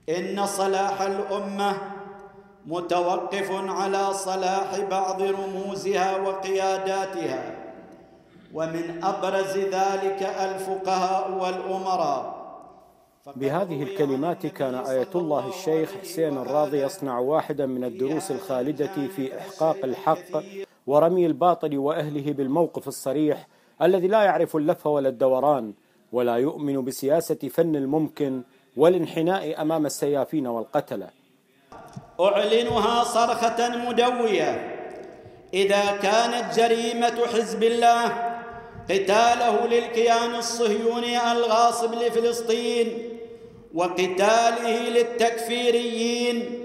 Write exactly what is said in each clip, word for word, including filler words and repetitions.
إن صلاح الأمة متوقف على صلاح بعض رموزها وقياداتها، ومن أبرز ذلك الفقهاء والأمراء. بهذه الكلمات كان آية الله الشيخ حسين الراضي يصنع واحدا من الدروس الخالدة في إحقاق الحق ورمي الباطل وأهله بالموقف الصريح الذي لا يعرف اللف ولا الدوران، ولا يؤمن بسياسة فن الممكن والانحناء أمام السيافين والقتلة. أعلنها صرخة مدوية: إذا كانت جريمة حزب الله قتاله للكيان الصهيوني الغاصب لفلسطين وقتاله للتكفيريين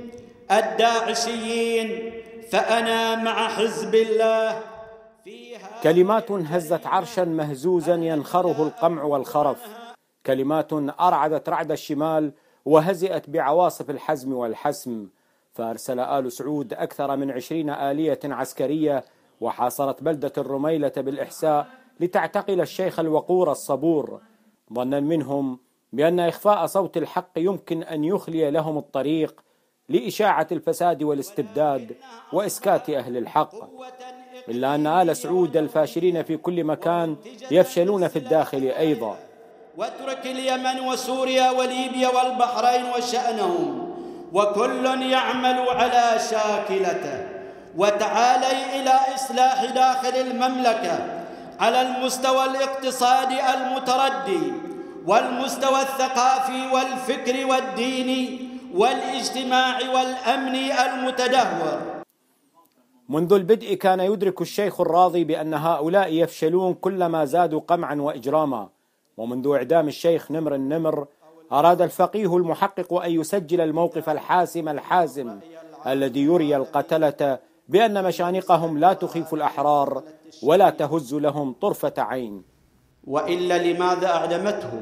الداعشيين، فأنا مع حزب الله فيها. كلمات هزت عرشا مهزوزا ينخره القمع والخرف، كلمات أرعدت رعد الشمال وهزئت بعواصف الحزم والحسم، فأرسل آل سعود أكثر من عشرين آلية عسكرية وحاصرت بلدة الرميلة بالإحساء لتعتقل الشيخ الوقور الصبور، ظنا منهم بأن إخفاء صوت الحق يمكن أن يخلي لهم الطريق لإشاعة الفساد والاستبداد وإسكات أهل الحق. إلا أن آل سعود الفاشلين في كل مكان يفشلون في الداخل أيضا. واترك اليمن وسوريا وليبيا والبحرين وشأنهم، وكل يعمل على شاكلته، وتعالي إلى إصلاح داخل المملكة على المستوى الاقتصادي المتردي والمستوى الثقافي والفكري والديني والاجتماعي والأمني المتدهور. منذ البدء كان يدرك الشيخ الراضي بأن هؤلاء يفشلون كلما زادوا قمعا وإجراما، ومنذ إعدام الشيخ نمر النمر أراد الفقيه المحقق أن يسجل الموقف الحاسم الحازم الذي يري القتلة بأن مشانقهم لا تخيف الأحرار ولا تهز لهم طرفة عين. وإلا لماذا أعدمته؟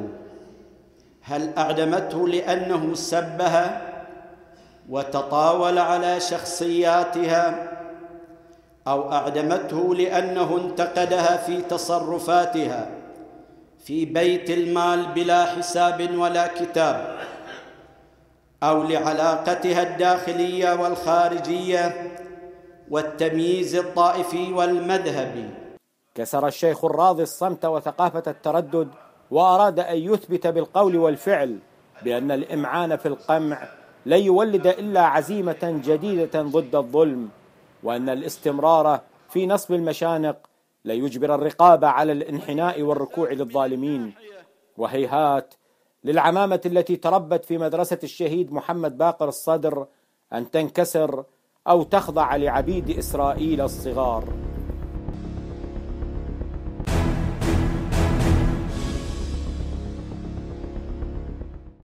هل أعدمته لأنه سبها وتطاول على شخصياتها، أو أعدمته لأنه انتقدها في تصرفاتها في بيت المال بلا حساب ولا كتاب، أو لعلاقتها الداخلية والخارجية والتمييز الطائفي والمذهبي؟ كسر الشيخ الراضي الصمت وثقافة التردد، وأراد أن يثبت بالقول والفعل بأن الإمعان في القمع لن يولد إلا عزيمة جديدة ضد الظلم، وأن الاستمرار في نصب المشانق ليجبر الرقاب على الانحناء والركوع للظالمين. وهيهات للعمامة التي تربت في مدرسة الشهيد محمد باقر الصدر أن تنكسر أو تخضع لعبيد إسرائيل الصغار.